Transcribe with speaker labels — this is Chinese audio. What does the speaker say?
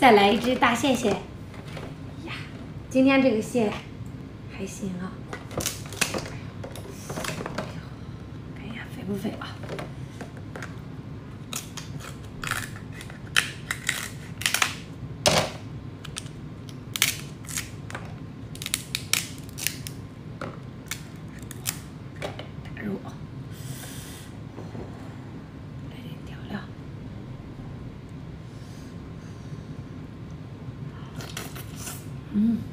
Speaker 1: 再来一只大蟹蟹。呀，今天这个蟹还行啊。看一下肥不肥啊？大肉啊！来点调料。 嗯。